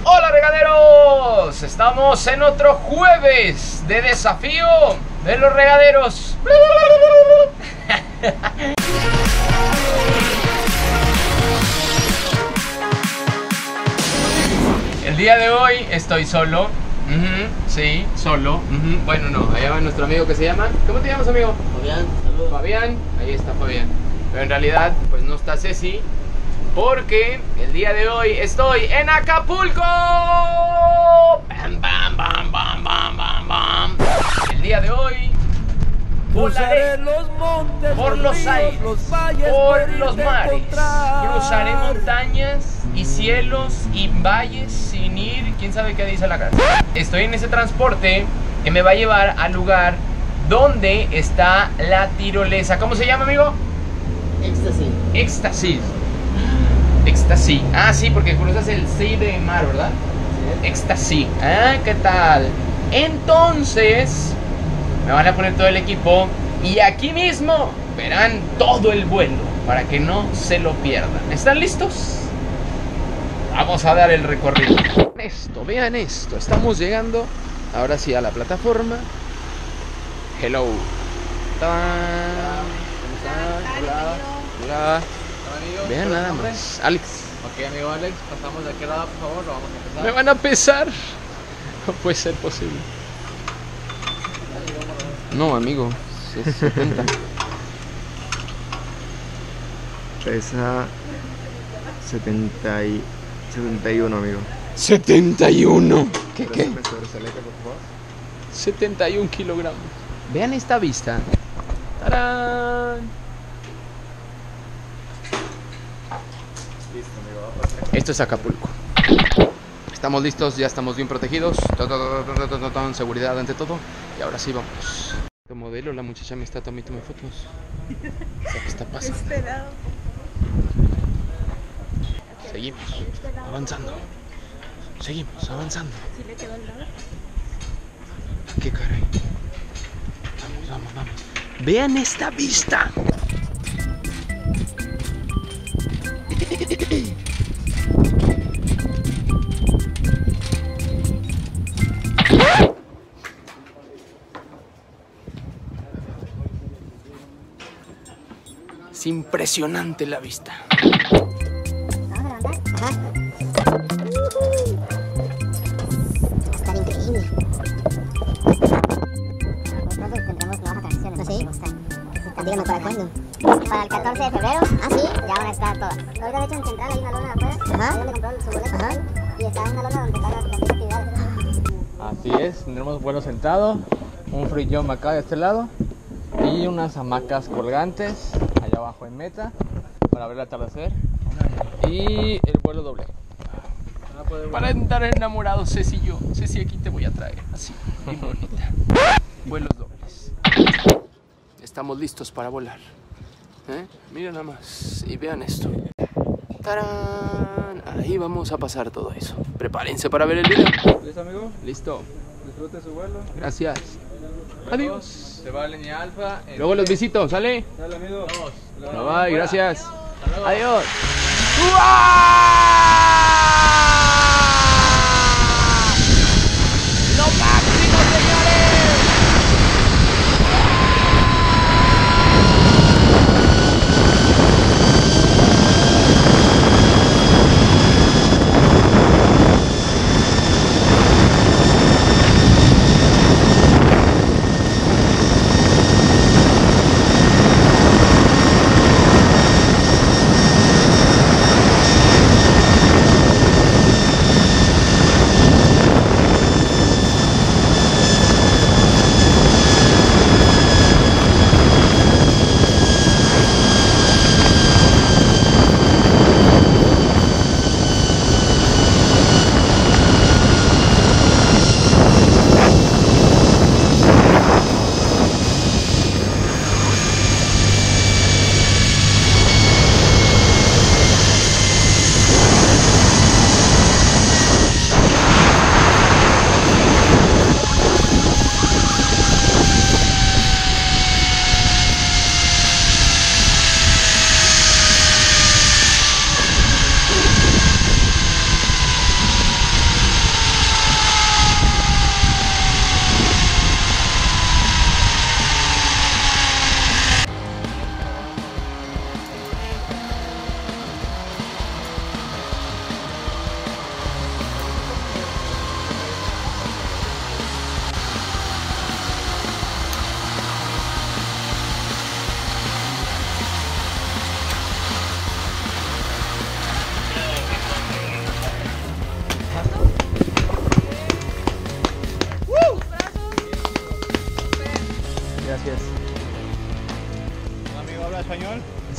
Hola regaderos, estamos en otro jueves de desafío de los regaderos. El día de hoy estoy solo. Sí, solo. Bueno, no, allá va nuestro amigo que se llama. ¿Cómo te llamas, amigo? Fabián, saludos. Fabián, ahí está Fabián. Pero en realidad, pues no está Ceci, porque el día de hoy estoy en Acapulco. Bam, bam, bam, bam, bam, bam, bam. El día de hoy volaré por los aires, por los mares, cruzaré montañas y cielos y valles sin ir, quién sabe qué dice la cara. Estoy en ese transporte que me va a llevar al lugar donde está la tirolesa. ¿Cómo se llama, amigo? Éxtasis. Éxtasis. Éxtasis. Ah, sí, porque cruzas el sí de mar, ¿verdad? Sí. Éxtasis. Ah, ¿qué tal? Entonces, me van a poner todo el equipo y aquí mismo verán todo el vuelo para que no se lo pierdan. ¿Están listos? Vamos a dar el recorrido. Vean esto. Estamos llegando ahora sí a la plataforma. Hello. Hola. Hola. Vean nada más. Alex. Ok, amigo Alex, pasamos de aquel lado, por favor, lo vamos a empezar. ¿Me van a pesar? No puede ser posible. No, amigo. Es 70. Pesa 71, amigo. 71. ¿Qué? Préstame su brazalete, por favor. 71 kilogramos. Vean esta vista. ¡Tarán! Listo, amigo, va a pasar. Esto es Acapulco. Estamos listos, ya estamos bien protegidos. Seguridad ante todo. Y ahora sí vamos. Este modelo, la muchacha me está tomando fotos. ¿Qué está pasando? Seguimos avanzando. Seguimos avanzando. ¿Qué caray? Vamos. Vean esta vista. Es impresionante la vista. Está increíble. Entonces tendremos nuevas atracciones. ¿Ah, sí? Dígame, ¿para cuándo? Para el 14 de febrero. ¿Ah, sí? Ya van a estar todas. Ahorita, de hecho, en Central hay una lona afuera. Ajá. Ahí donde compró su boleto. Ajá. Y está en una lona donde están las actividades. Así es, tendremos vuelo sentado, un free jump acá de este lado y unas hamacas colgantes allá abajo en meta para ver el atardecer y el vuelo doble. Para estar enamorados, Ceci y yo. Ceci, aquí te voy a traer. Así, muy bonita. Vuelos dobles. Estamos listos para volar. Miren nada más. Y vean esto. ¡Tarán! Ahí vamos a pasar todo eso. Prepárense para ver el video. ¿Listo, amigo? Listo. Disfrute su vuelo. Gracias. Adiós. Se va a línea alfa. Luego los visito, ¿sale? Dale, amigo. Bye, bye, gracias. luego. Adiós. ¡Lo máximo, señores!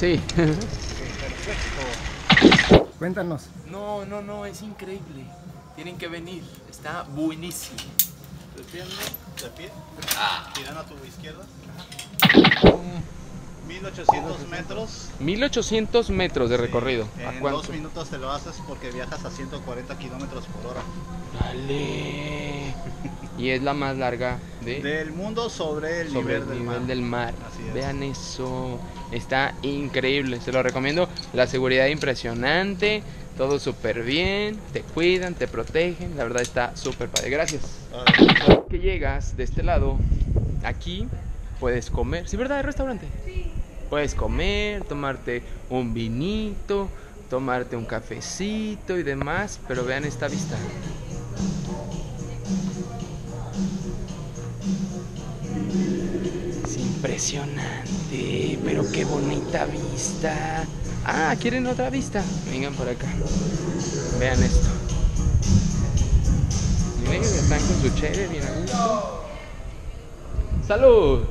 Sí. Perfecto. Cuéntanos. No, es increíble. Tienen que venir, está buenísimo. De pie, girando a tu izquierda. 1800 metros. 1800 metros de recorrido. ¿A En cuánto? 2 minutos te lo haces porque viajas a 140 kilómetros por hora. Dale. Y es la más larga Del mundo sobre el sobre nivel, el nivel del mar. Así es. Vean eso, está increíble, se lo recomiendo. La seguridad impresionante, todo súper bien, te cuidan, te protegen, la verdad está súper padre. Gracias. Que llegas de este lado, aquí puedes comer, ¿sí verdad? ¿El restaurante? Sí. Puedes comer, tomarte un vinito, tomarte un cafecito y demás, pero vean esta vista. Es impresionante, pero qué bonita vista. Ah, ¿quieren otra vista? Vengan por acá. Vean esto. Miren, están con su chévere bien a gusto. ¡Salud!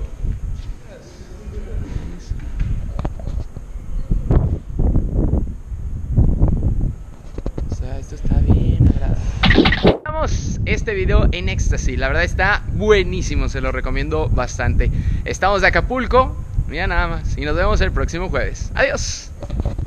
O sea, esto está bien agradable. Este video en éxtasis, la verdad está buenísimo, se lo recomiendo bastante. Estamos de Acapulco, mira nada más, y nos vemos el próximo jueves. Adiós.